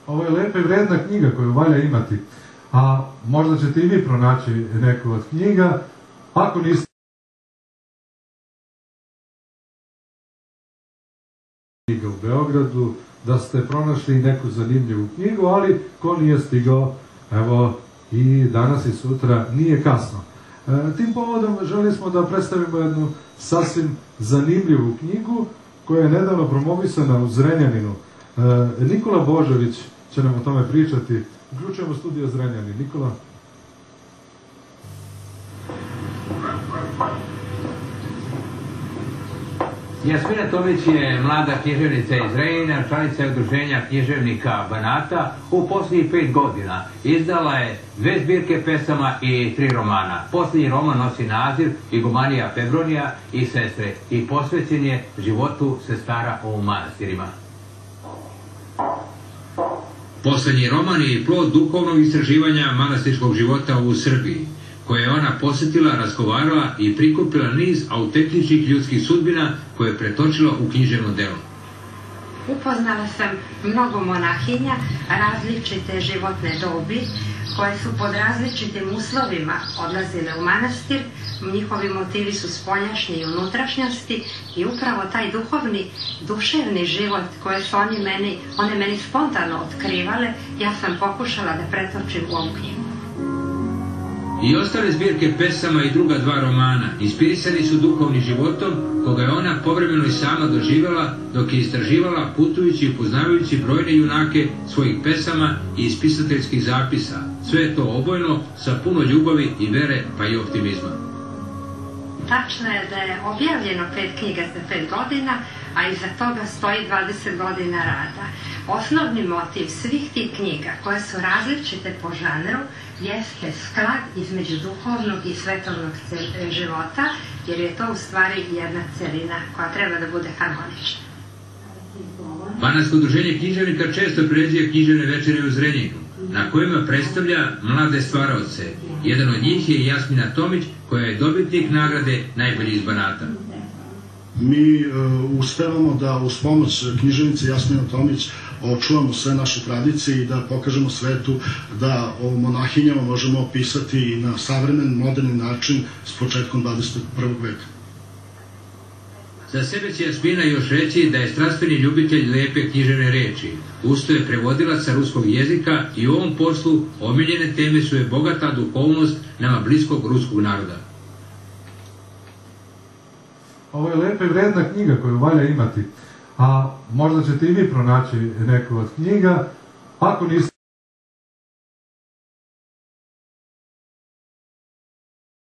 Ovo je lepa i vredna knjiga koju valja imati, a možda ćete i vi pronaći neku od knjiga, ako niste knjiga u Beogradu, da ste pronašli neku zanimljivu knjigu, ali ko nije stigao, evo i danas i sutra nije kasno. Tim povodom želi smo da predstavimo jednu sasvim zanimljivu knjigu koja je nedavno promovisana u Zrenjaninu. Nikola Božović će nam o tome pričati. Uključujemo studio Zrenjanin. Nikola? Jasmina Tomić je mlada književnica iz Zrenjanina, članica udruženja književnika Banata. U posljednjih 5 godina izdala je 2 zbirke pesama i 3 romana. Posljednji roman nosi naziv Igumanija Febronija i sestre i posvećen je životu sestara u manastirima. Poslednji roman je plod duhovnog istraživanja manastirskog života u Srbiji, koje je ona posjetila, razgovarala i prikupila niz autentičnih ljudskih sudbina koje je pretočila u književno delo. Upoznala sam mnogo monahinja različite životne dobi koje su pod različitim uslovima odlazile u manastir. Njihovi motivi su spoljašnji i unutrašnjosti i upravo taj duhovni, duševni život koje su one meni spontano otkrivale, ja sam pokušala da pretočim u ovu knjigu. I ostale zbirke pesama i druga 2 romana inspirisani su duhovnim životom koga je ona povremeno i sama doživjela dok je istraživala, putujući i upoznavajući brojne junake svojih pesama i ispisateljskih zapisa. Sve je to obojno sa puno ljubavi i vere pa i optimizma. Tačno je da je objavljeno 5 knjiga za 5 godina, a iza toga stoji 20 godina rada. Osnovni motiv svih tih knjiga, koje su različite po žanru, jeste sklad između duhovnog i svetovnog života, jer je to u stvari jedna celina koja treba da bude harmonična. Banatsko udruženje književnika često priređuje književne večere u Zrenjaninu, na kojima predstavlja mlade stvaraoce. Jedan od njih je Jasmina Tomić, koja je dobitnik nagrade Najbolji iz Banata. Mi uspevamo da uz pomoć književnice Jasmine Tomić očuvamo sve naše tradicije i da pokažemo svetu da o monahinjama možemo opisati na savremen, moderni način s početkom 21. veka. Za sebe će Jasmina još reći da je strastveni ljubitelj lepe književne reči. Usto je prevodilac sa ruskog jezika i u ovom poslu omiljene teme su je bogata duhovnost nama bliskog ruskog naroda. Ovo je lepa i vredna knjiga koju valja imati, a možda ćete i vi pronaći neku od knjiga, ako niste